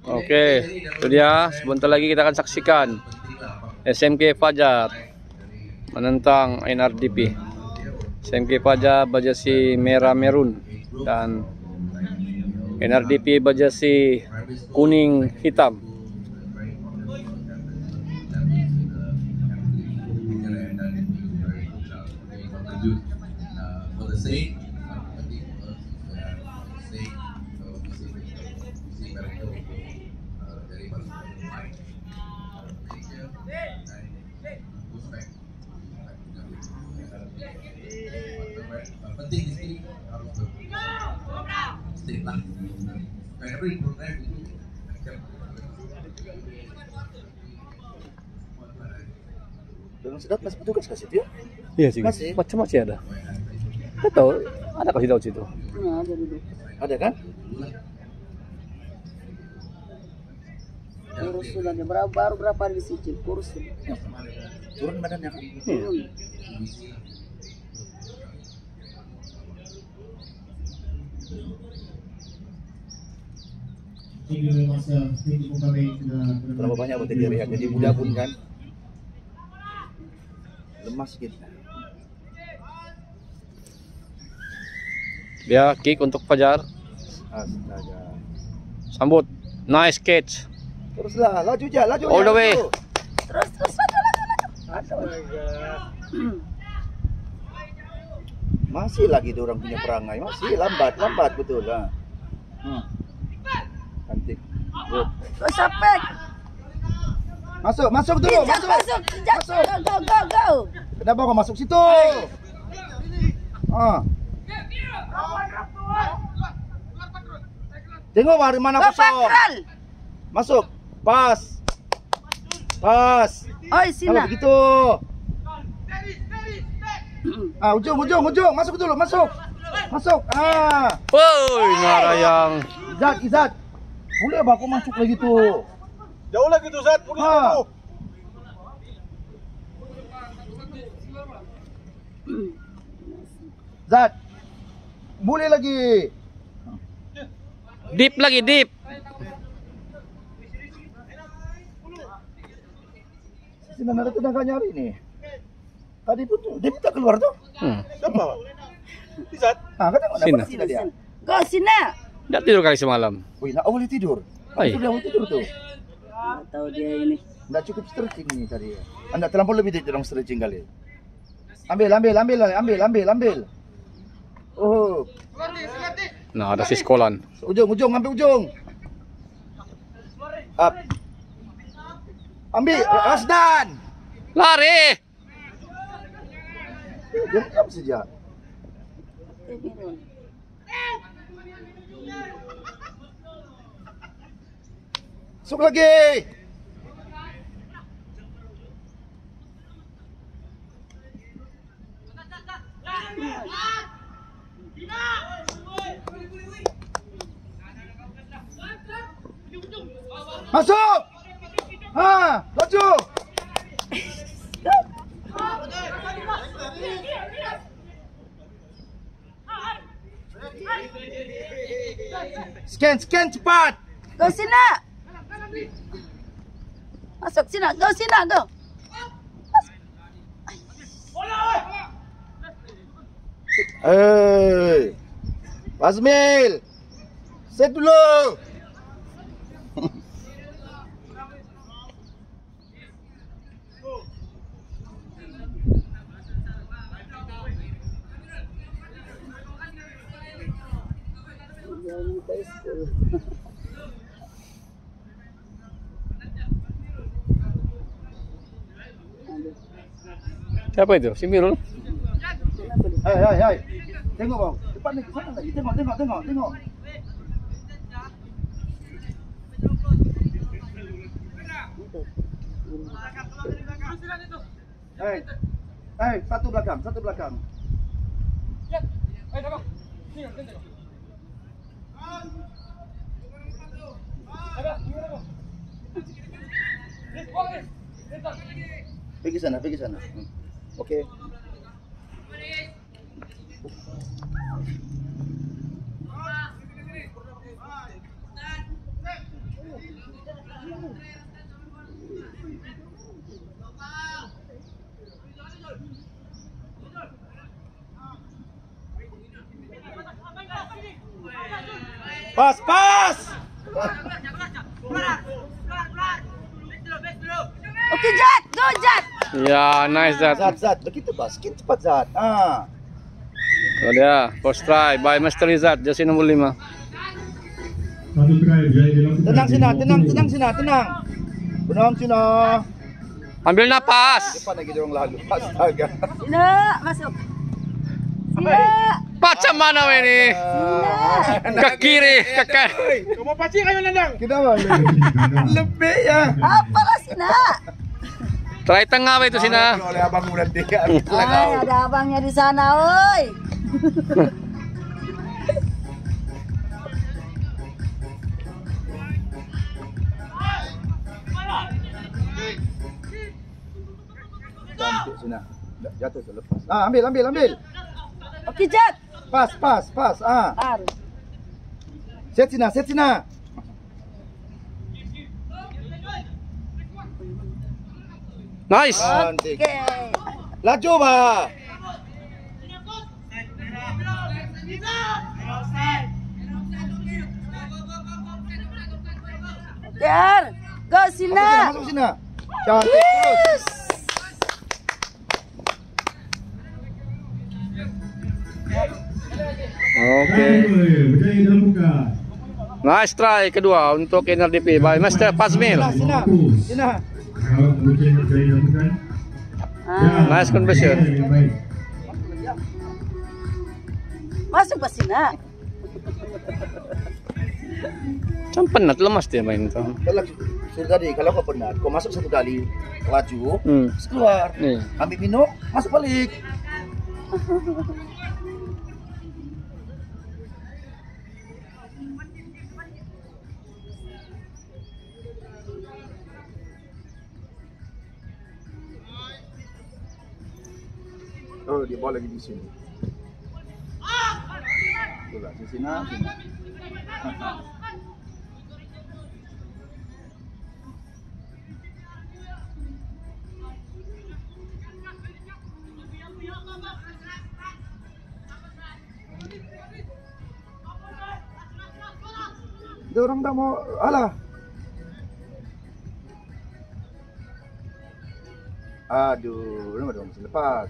Oke, itu dia. Sebentar lagi kita akan saksikan SMK Fajar menentang NRDP. SMK Fajar berjersey merah merun dan NRDP berjersey kuning hitam. Penting di sini harus stay lah. Every program itu Dalam sedot masih petugas kasih itu ya? Iya sih. Masih? Macam-macam ada. Tidak tahu, ada kasih tahu situ. Ada dulu. Ada kan? Kurus sudah baru berapa hari disicil kurus. Turun badannya kan? Iya. Terlalu banyak buat dia rehat, jadi muda pun kan lemas kita. Dia kick untuk Fajar. Astaga. Sambut. Nice catch. Teruslah, laju aja, laju. All the way. Terus Masih lagi orang punya perangai, masih lambat betul lah. Cantik. Good. Go sapek. Masuk dulu, masuk. Go. Kenapa kau masuk situ? Tengok dari mana kosong. Masuk. Pas. Oi, sini. Kalau begitu. Ujung. Masuk dulu, masuk. Woi, Narayang. Izat. Boleh apa aku masuk lagi tuh? Jauh lagi tuh, Zat. Zat. Boleh lagi. Deep lagi, deep. Sini ada tenaga nyari nih. Tadi pun tuh, dia minta keluar tuh. Siapa? Zat. Katanya Sini. sini dia. Go sini. Tidak tidur kali semalam. Wih, nak boleh tidur. Hai. Sudah mau tidur tuh. Nggak tahu dia ini. Nggak cukup stretching nih tadi. Anda terlampau lebih dari orang stretching kali. Ambil. Oh, Nah, ada si Skolan. ujung, ambil ujung. Up. Ambil, Asdan. Lari. Jangan diam saja. Masuk lagi. Masuk. Laju. Scan cepat. Go sini. Masuk sini. Go sini. Go. Fazmil. Set dulu. Siapa itu? Si Mirul. Hai. Tengok bang. Depan ni ke sana lagi. Tengok. Hei, satu belakang. Pergi sana. Okey. Pas, pas. Okay, Jat. Go, Jat. Ya, nice Zat. Zat, begitu bos, sedikit cepat Zat. So dia, first try by Master Zat, jersey nomor 5. Satu try Jaya dilakukan. Tenang Sina, tenang. Benang Sina. Ambil napas. Depan lagi dorong lalu. Astaga. Sina, masuk. Sina. Macam mana ini? Ke kiri, ke kanan. Kamu pasti kayo nandang. Kenapa? Lebih ya. Apalah Sina? Try tengah apa itu Sina? Oleh abangmu nanti. Ay, ada abangnya di sana, oi. Cantik Sina. Jatuh tu lepas. Ambil. Okay, Jat. Pas. Harus. Set Sina. Nice. Cantik. Okay. Laju bah. Jar. Go, Sina. Masuk Sina. Cantik terus. Oke. Berjaya dilakukan. Nice try kedua untuk NRDP by Master Fazmil. Sina. Kalau berjaya dilakukan. Ah, Nice conversion. Baik. masuk pas Sina. Macam penat lemas dia main itu. Kalau sudah tadi kalau kau penat, kau masuk satu kali, laju, terus keluar, Iya. ambil minum, masuk balik. Oh, dia bola lagi di sini. Itulah, di sini. Dia orang tak mau, alah. Aduh, ini dong, lepas.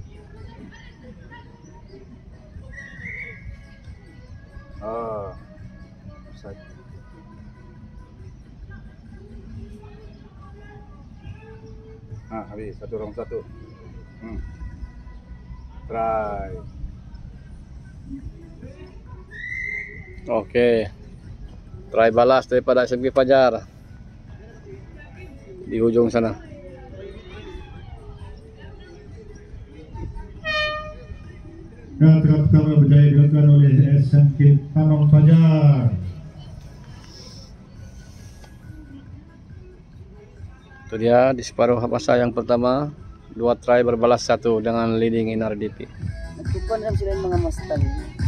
Oh, offside. Nah, habis satu orang satu. Try. Oke. Try balas daripada SMG Fajar. Di ujung sana. Tengah pertama berjaya dilakukan oleh SMK Tanong Fajar. Itu dia di separuh masa yang pertama, 2 try berbalas 1 dengan leading NRDP. Nagkukuan lang sila yung mga Mustang.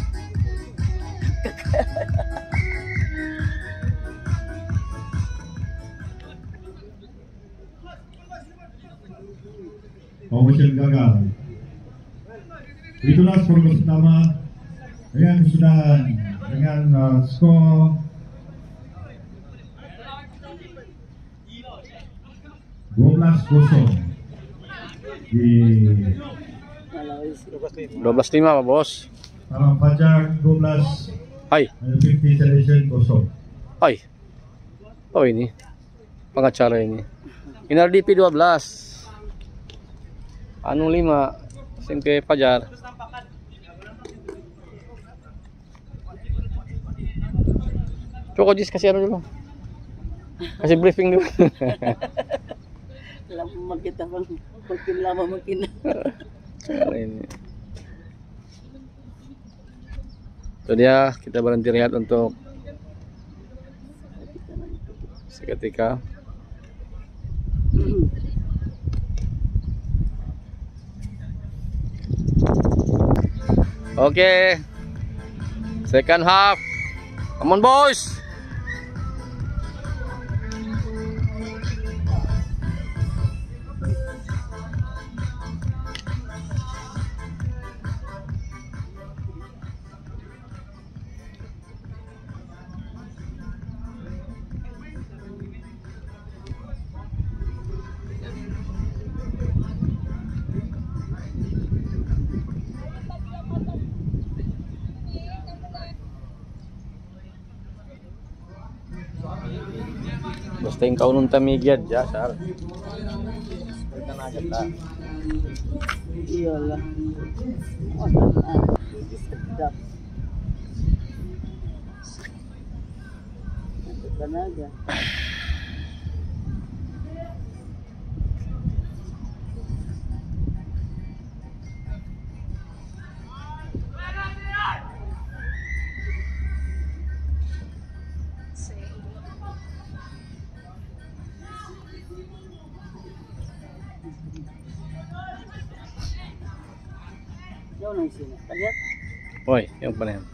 Operation gagal. Itulah skor pertama dengan kesudahan dengan skor 12-0 di 12-5 Pak Bos. Tanong Fajar 12 Hai. 50 selection 0. Hai. Oh ini. Pengacara ini. NRDP 12. Anu 5. SMK Fajar. Coba Jis kasih anu dulu. Kasih briefing dulu. Lama kita bang, makin lama makin. Ini. Itu dia, kita berhenti rehat untuk seketika. Oke. Second half. Come on boys. Basta yung kaunong tamigyan dyan, sir. Balikan na agad ta. Iyalah. Oh, tamaan. Sedap. Itu tenaga. Jauh nang sini. Lihat. Hoy, yung pa na yan.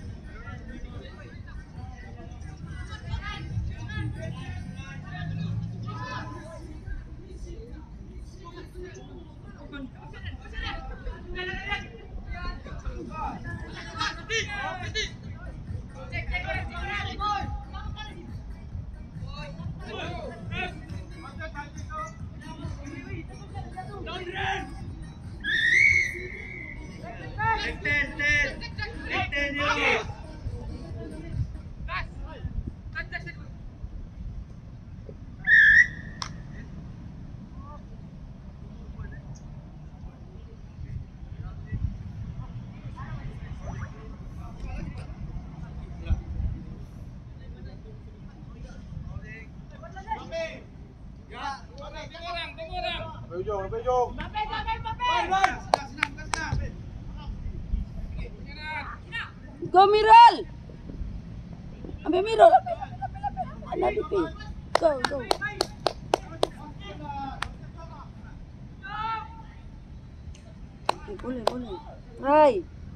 Go Mirol! Ambil Mirol. Anak DP. Go, go. Boleh, boleh. Try.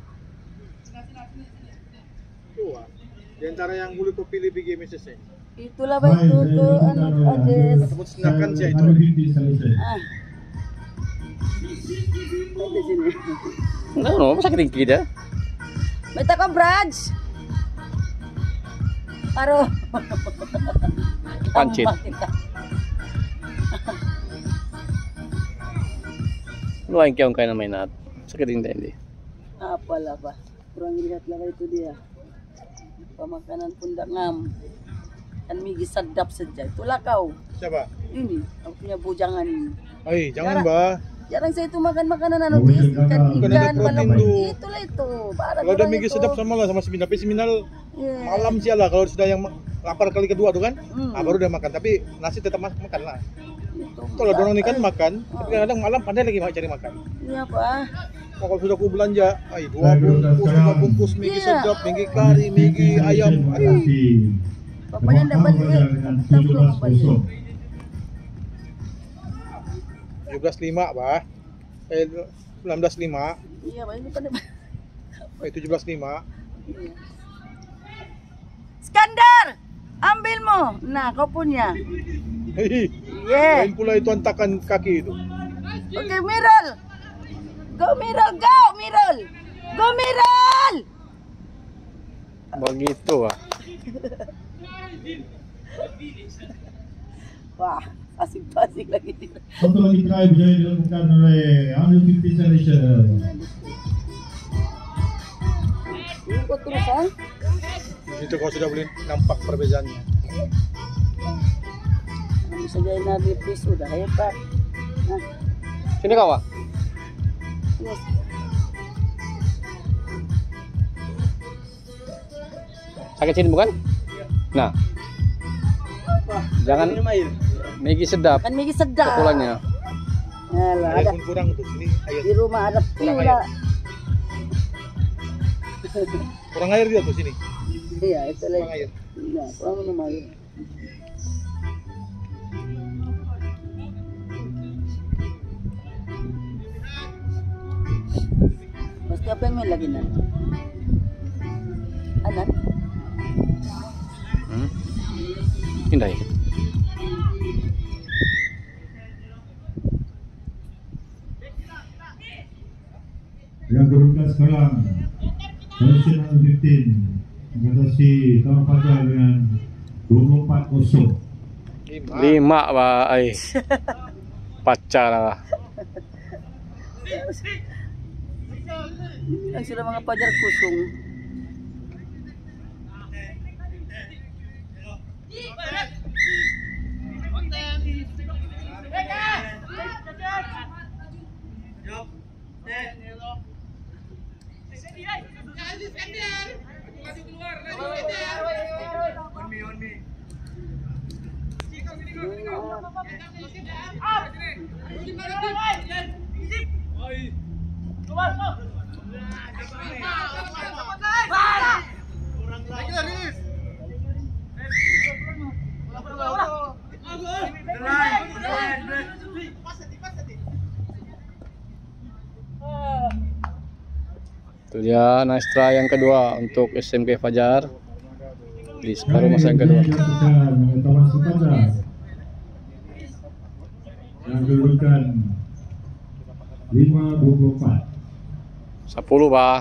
Di antara yang boleh kau pilih bagi Mrs. Itulah baik itu anak Ajes. Silakan saya itu. Ah. Ada sini. No, masa ketinggi dah. Minta kau Braj. Paro. Pancit. Luayan kaya kain na may nat. Sakit hindi. Apalah pak. Kurang lihat lah itu dia. Pemakanan pundak ngam. Kan migi sedap saja. Itulah kau. Siapa? Ini, aku punya bujangan ini. Ay, jangan bah. Jarang saya itu makan makanan anu tuh ikan protein malam tuh. itulah itu. Barat Kalau udah orang migi itu. sedap sama lah sama seminal. Tapi seminal Iya. malam sih lah. Kalau sudah yang lapar kali kedua tuh kan, Hmm. baru udah makan. Tapi nasi tetap makan lah. Itu. Kalau dorong ikan makan, tapi kadang malam pandai lagi cari makan. Iya pak. Kalau sudah aku belanja, ay 2 bungkus migi Iya. sedap, migi kari, migi ayam. Ay. Bapaknya ndak balik. Kita belum balik. 17.5 bah. 19.5. Iya pak ini pada. 17.5. Iya. Skandar, ambilmu. Nah kau punya. Hei, Yeah. lain pula itu antakan kaki itu. Oke Mirol. Go Mirol, go Mirol. Go Mirol. Begitu ah. Wah, asik-asik lagi. Satu lagi try bisa dilakukan oleh Under 50 Selection. Ini kok terusan? Di situ kau sudah boleh nampak perbezaannya. Bisa jadi Nabi Pris sudah hebat. Nah, Sini kau ah. yes. Sakit sini bukan? Nah. Jangan Migi sedap Kan Migi sedap. pukulannya. Alah, Air ada pun kurang tuh sini air. di rumah ada Kurang pula. Kurang air dia tuh sini. Iya, itu Kurang lagi. air. Iya, kurang minum air. Pasti apa yang main lagi nan? Anan? Indah. Yang berurutan sekarang Selection Under 15 mengatasi Taman Fajar dengan 24-0. 5 ba ay. Pacar lah. Yang sudah mga pajar kusung. Itu dia nice try yang kedua untuk SMK Fajar di separuh masa yang kedua. Yang kedudukan 5-24. 10 bah.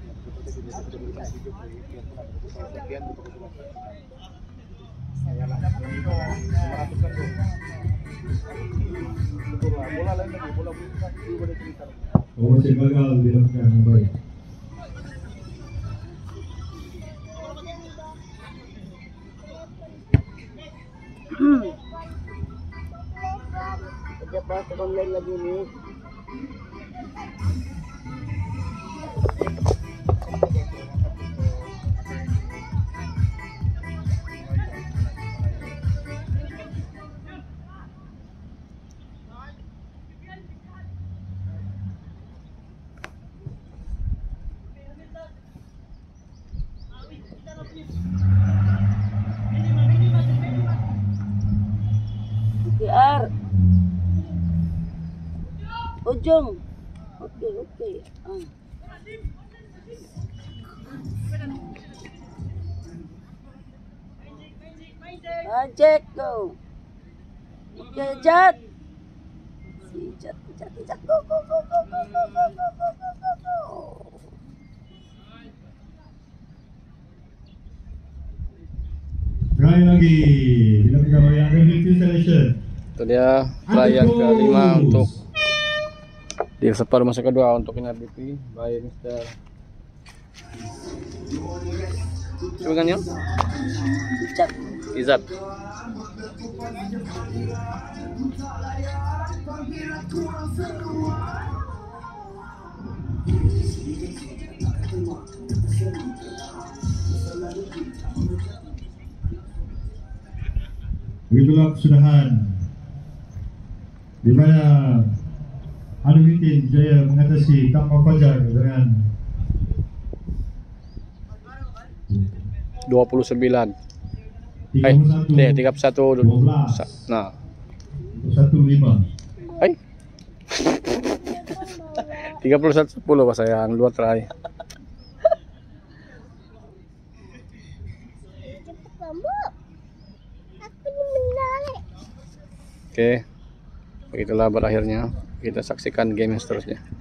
Masih gagal dilakukan yang baik. Kerja pas online lagi nih. PR ujung. Oke. Ajek go. Oke, Jat. Si Jat. Go. Try lagi dilakukan oleh Activity Selection. Itu dia try yang kelima untuk di separuh masa kedua untuk NRDP by Mr. Siapa kan yang? Jat. Izat. Begitulah kesudahan di mana Alwitin Jaya mengatasi Tangma Fajar dengan 29. 31. 31. Nah. 1-5. 31-10 Pak sayang, 2 try. Oke. Begitulah berakhirnya. Kita saksikan game yang seterusnya.